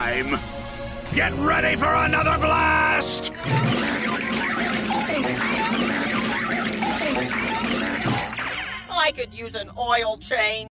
Get ready for another blast! I could use an oil change.